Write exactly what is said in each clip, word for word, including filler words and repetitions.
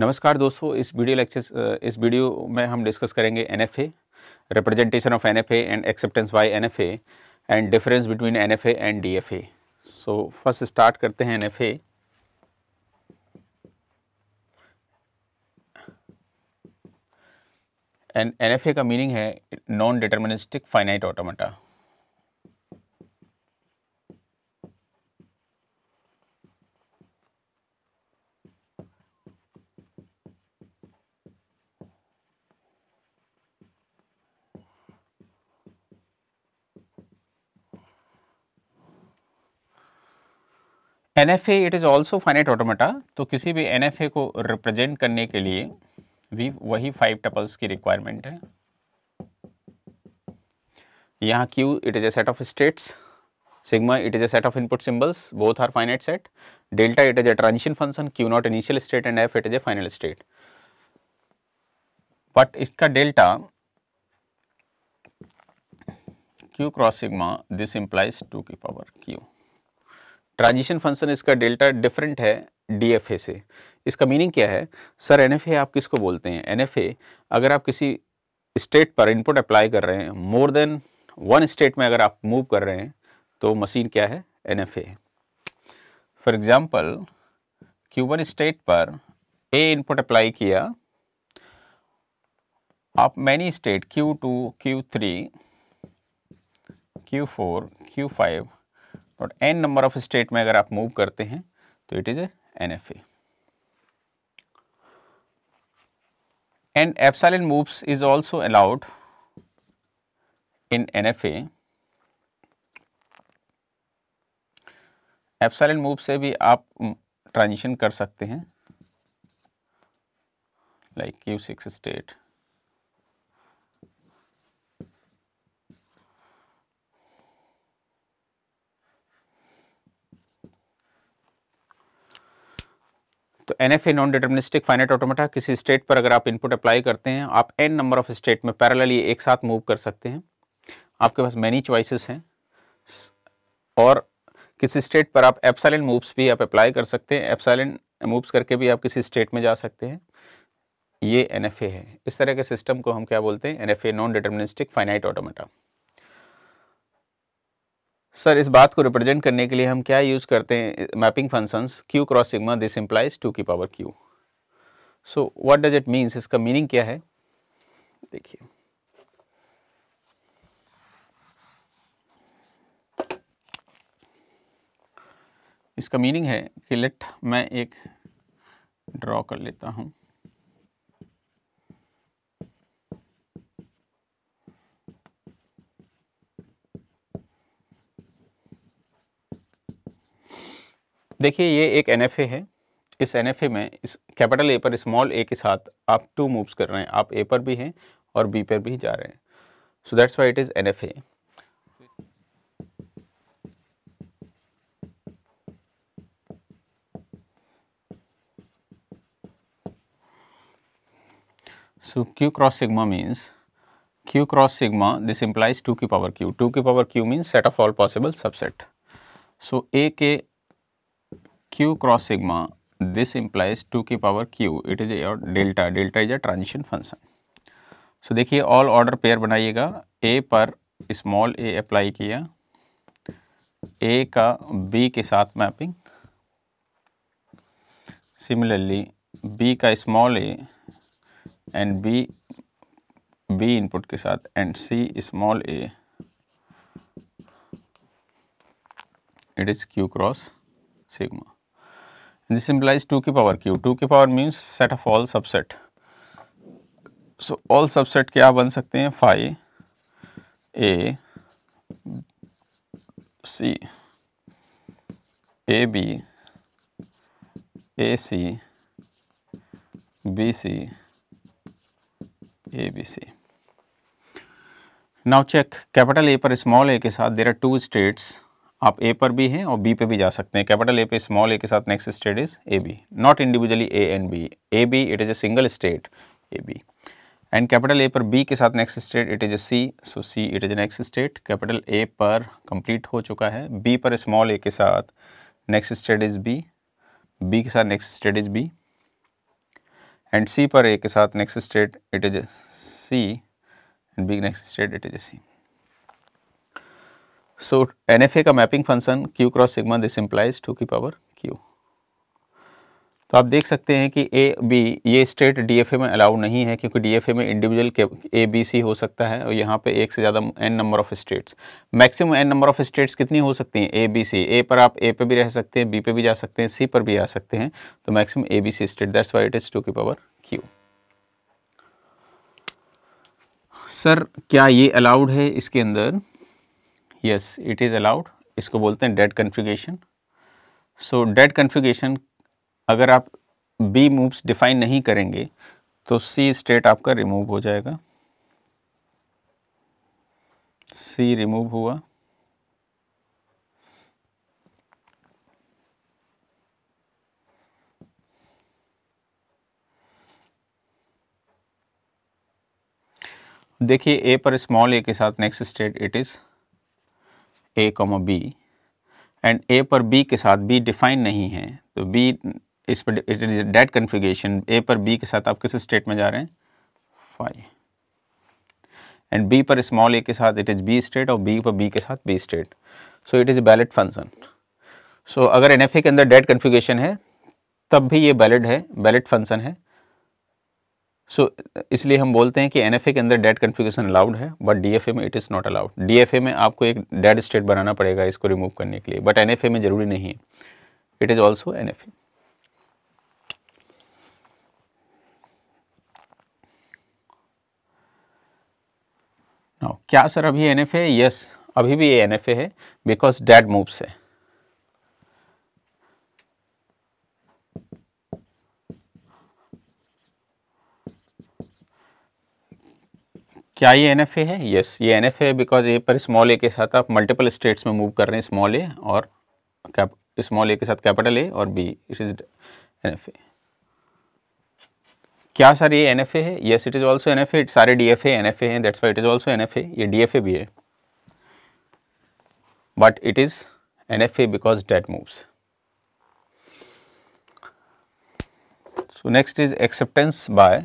नमस्कार दोस्तों, इस वीडियो लेक्चर इस वीडियो में हम डिस्कस करेंगे NFA, representation of NFA and acceptance by NFA and difference between NFA and DFA. So first start करते हैं एनएफए। एंड एनएफए का मीनिंग है non deterministic finite automata. NFA it is also finite automata. तो किसी भी NFA को represent करने के लिए भी वही फाइव टपल्स की रिक्वायरमेंट है। यहाँ Q it is a set of states, sigma it is a set of input symbols, both are finite set, delta it is a transition function, Q naught initial state and F it is a final state. but इसका delta Q cross sigma this implies two की power Q। Transition function इसका delta different है DFA से। इसका meaning क्या है? Sir NFA आप किसको बोलते हैं? एनएफए अगर आप किसी स्टेट पर इनपुट अप्लाई कर रहे हैं, मोर देन वन स्टेट में अगर आप मूव कर रहे हैं तो मशीन क्या है? एनएफए है। For example Q one state पर ए इनपुट अप्लाई किया, आप many state Q two, Q three, Q four, Q five और एन नंबर ऑफ स्टेट में अगर आप मूव करते हैं तो it is a NFA. And epsilon moves is also allowed in NFA. Epsilon move से भी आप ट्रांजिशन कर सकते हैं, लाइक क्यू सिक्स स्टेट। तो NFA non deterministic finite automata, किसी स्टेट पर अगर आप इनपुट अप्लाई करते हैं, आप एन नंबर ऑफ स्टेट में पैरेलली एक साथ मूव कर सकते हैं। आपके पास मैनी चॉइसेस हैं और किसी स्टेट पर आप एप्सिलॉन मूव्स भी आप अप्लाई कर सकते हैं। एप्सिलॉन मूव्स करके भी आप किसी स्टेट में जा सकते हैं। ये एनएफए है। इस तरह के सिस्टम को हम क्या बोलते हैं? NFA non deterministic finite automata. Sir इस बात को रिप्रेजेंट करने के लिए हम क्या यूज करते हैं? Mapping functions Q cross sigma this implies two की power Q। So what does it means? इसका मीनिंग क्या है? देखिए, इसका मीनिंग है कि लेट मैं एक ड्रॉ कर लेता हूं। देखिए ये एक एनएफए है। इस एनएफए में इस कैपिटल ए पर स्मॉल ए के साथ आप टू मूव्स कर रहे हैं। आप ए पर भी हैं और बी पर भी जा रहे हैं। So that's why it is NFA. So Q cross sigma means Q cross sigma this implies two की पावर Q। टू की power Q means set of all possible subset. So A के Q cross sigma this implies two की power Q, it is a delta, delta is a transition function. So देखिए all order pair बनाइएगा। A पर small a apply किया, A का B के साथ mapping, similarly B का small a and B B input के साथ and C small a, it is Q cross sigma. This implies two की पावर Q। टू की power means set of all subset. So all subset क्या बन सकते हैं? Five A C, A B, A C, B C, A B C. Now check, capital A पर small A के साथ there are to states. आप ए पर भी हैं और बी पे भी जा सकते हैं। कैपिटल ए पे स्मॉल ए के साथ next state is A B, not individually A and B. A B it is a single state A B. And capital A पर बी के साथ next state it is A C, so C it is a next state. Capital A पर complete हो चुका है। B पर small A के साथ next state is B, B के साथ next state is B. And C पर ए के साथ next state it is C and B next state it is C. So N F A का mapping function Q cross sigma this implies two की power Q. तो आप देख सकते हैं कि ए बी ये स्टेट डी एफ ए में अलाउ नहीं है, क्योंकि डी एफ ए में इंडिविजुअल ए बी सी हो सकता है और यहाँ पे एक से ज़्यादा N number of states, maximum N number of states कितनी हो सकती हैं, ए बी सी। ए पर आप ए पे भी रह सकते हैं, बी पे भी जा सकते हैं, सी पर भी आ सकते हैं, तो maximum A B C state, that's why it is two की पावर क्यू। सर क्या ये अलाउड है इसके अंदर? यस इट इज़ अलाउड, इसको बोलते हैं dead configuration. So dead configuration अगर आप बी मूव्स डिफाइन नहीं करेंगे तो सी स्टेट आपका रिमूव हो जाएगा, सी रिमूव हुआ, देखिए ए पर स्मॉल ए के साथ next state it is A comma B, and A पर बी के साथ बी डिफाइन नहीं है, तो बी इस पर it is dead configuration. A पर बी के साथ आप किस स्टेट में जा रहे हैं, फाइव, एंड बी पर स्मॉल ए के साथ इट इज बी स्टेट और बी पर बी के साथ B state, so it is a valid function. So अगर एन एफ ए के अंदर डेड कन्फिगरेशन है तब भी ये वैलिड है, वैलिड फंक्शन है। सो so, इसलिए हम बोलते हैं कि एन एफ ए के अंदर डेड कन्फिगरेशन अलाउड है, बट डी एफ ए में it is not allowed. D F A में आपको एक डेड स्टेट बनाना पड़ेगा इसको रिमूव करने के लिए, बट एन एफ ए में जरूरी नहीं है, it is also N F A. Now क्या सर अभी एन एफ ए? यस अभी भी ये एन एफ ए है, बिकॉज डेड मूव्स है। क्या ये एन एफ ए है? यस ये एन एफ ए है, बिकॉज ए पर स्मॉल ए के साथ आप मल्टीपल स्टेट्स में मूव कर रहे हैं, स्मॉल ए और कैप स्मॉल ए के साथ कैपिटल ए और B, it is N F A. क्या सर ये एन एफ ए है? Yes it is also N F A, सारे D F A N F A हैं, that's why it is also N F A. ये D F A भी है, but it is N F A because dead moves. So next is acceptance by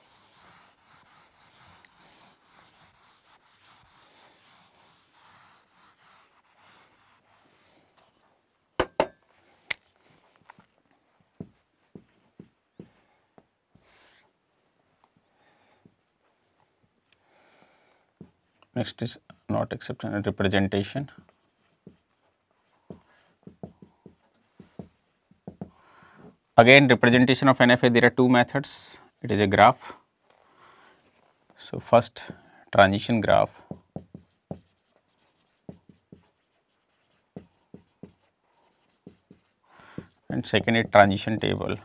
next is not acceptance representation. Again representation of N F A, there are two methods, it is a graph. So first transition graph, and second is transition table.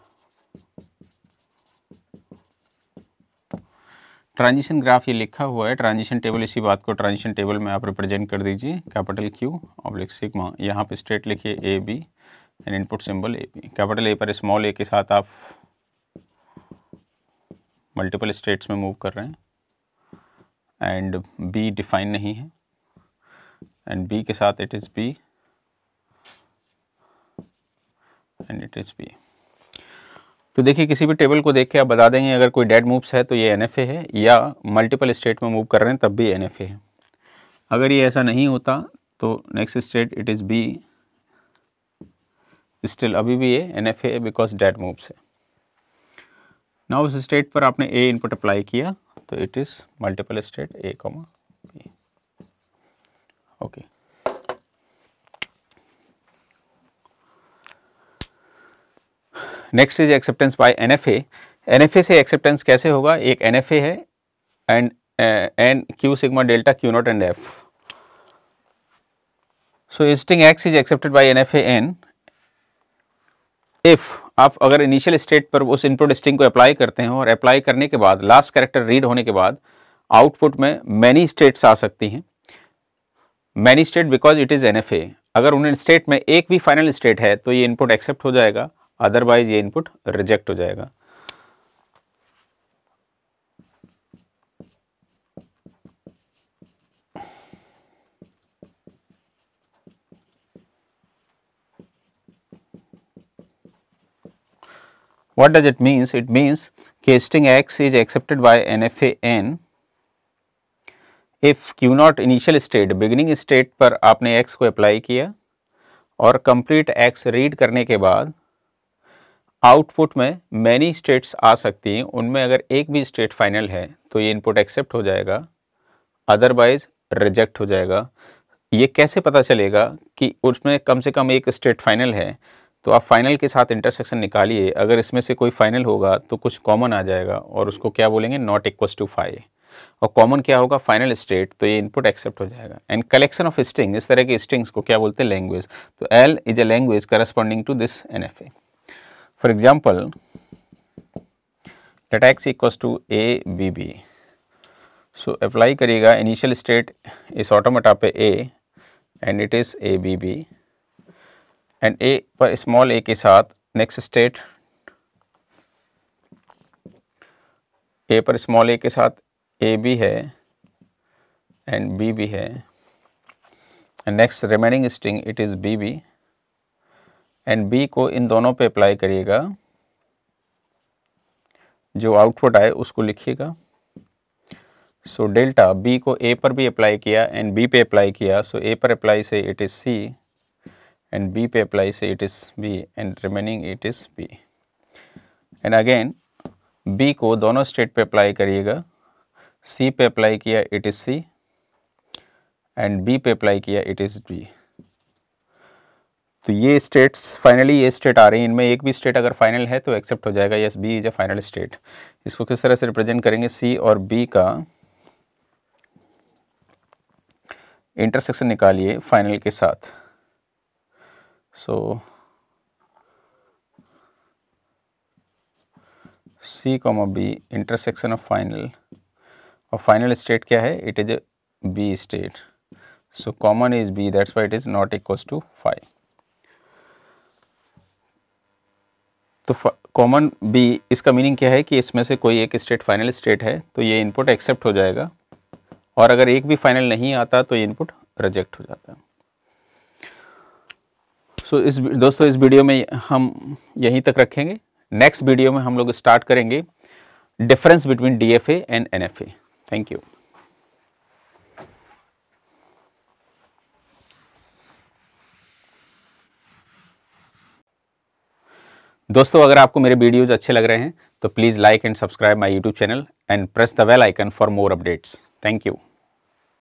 Transition graph ये लिखा हुआ है, transition table इसी बात को transition table में आप represent कर दीजिए, कैपिटल क्यू ऑब्लिक सिग्मा, यहाँ पे स्टेट लिखिए A B and input symbol A B. Capital A पर स्मॉल ए के साथ आप मल्टीपल स्टेट्स में मूव कर रहे हैं एंड बी डिफाइन नहीं है, एंड बी के साथ it is B and it is B. तो देखिए किसी भी टेबल को देख के आप बता देंगे अगर कोई डेड मूव्स है तो ये एन एफ ए है, या मल्टीपल स्टेट में मूव कर रहे हैं तब भी एन एफ ए है। अगर ये ऐसा नहीं होता तो next state it is B, still अभी भी ये एन एफ ए है बिकॉज डेड मूव्स है। नाउ उस स्टेट पर आपने ए इनपुट अप्लाई किया तो it is multiple state A comma B. Okay next is acceptance by N F A. N F A से एक्सेप्टेंस कैसे होगा? एक एन एफ ए है and N Q sigma delta Q not and F. So string x is accepted by N F A N if आप अगर initial state पर उस input string को अप्लाई करते हैं और अप्लाई करने के बाद लास्ट कैरेक्टर रीड होने के बाद आउटपुट में मैनी स्टेट्स आ सकती हैं। Many state because it is N F A. अगर उन स्टेट में एक भी फाइनल स्टेट है तो ये इनपुट एक्सेप्ट हो जाएगा, अदरवाइज ये इनपुट रिजेक्ट हो जाएगा। What does it means? It means कि string x is accepted by N F A N if q not initial state, beginning state पर आपने x को अप्लाई किया और कंप्लीट x रीड करने के बाद आउटपुट में मैनी स्टेट्स आ सकती हैं, उनमें अगर एक भी स्टेट फाइनल है तो ये इनपुट एक्सेप्ट हो जाएगा, अदरवाइज रिजेक्ट हो जाएगा। ये कैसे पता चलेगा कि उसमें कम से कम एक स्टेट फाइनल है? तो आप फाइनल के साथ इंटरसेक्शन निकालिए, अगर इसमें से कोई फाइनल होगा तो कुछ कॉमन आ जाएगा और उसको क्या बोलेंगे, नॉट इक्वल्स टू फाइव, और कॉमन क्या होगा, फाइनल स्टेट, तो ये इनपुट एक्सेप्ट हो जाएगा। एंड कलेक्शन ऑफ स्ट्रिंग, इस तरह के स्ट्रिंग्स को क्या बोलते हैं, लैंग्वेज। तो L is a language corresponding to this N F A. For example let X equals to A B B, so apply करिएगा, इनिशियल स्टेट इस ऑटोमेटा पे A and it is A B B, and A पर small A के साथ next state, ए पर small A के साथ A B है एंड बी भी है, and next remaining string it is B B, and B को इन दोनों पे अप्लाई करिएगा, जो आउटपुट आए उसको लिखिएगा। सो डेल्टा बी को ए पर भी अप्लाई किया एंड बी पे अप्लाई किया, सो ए पर अप्लाई से it is C and B पे अप्लाई से it is B and remaining it is B, and again B को दोनों स्टेट पे अप्लाई करिएगा, सी पे अप्लाई किया it is C and B पे अप्लाई किया इट इज बी। तो ये स्टेट्स फाइनली ये स्टेट आ रही हैं, इनमें एक भी स्टेट अगर फाइनल है तो एक्सेप्ट हो जाएगा, yes B is a final state. इसको किस तरह से रिप्रेजेंट करेंगे, सी और बी का इंटरसेक्शन निकालिए फाइनल के साथ। So C comma B intersection of final, और फाइनल स्टेट क्या है, it is A B state, so common is B, that's why it is not equals to five. तो कॉमन बी, इसका meaning क्या है कि इसमें से कोई एक स्टेट फाइनल स्टेट है तो ये इनपुट एक्सेप्ट हो जाएगा, और अगर एक भी फाइनल नहीं आता तो ये इनपुट रिजेक्ट हो जाता है। सो so, इस दोस्तों इस वीडियो में हम यहीं तक रखेंगे। नेक्स्ट वीडियो में हम लोग स्टार्ट करेंगे difference between D F A and N F A. Thank you. दोस्तों अगर आपको मेरे वीडियोज अच्छे लग रहे हैं तो please like and subscribe my YouTube channel and press the bell icon for more updates. Thank you.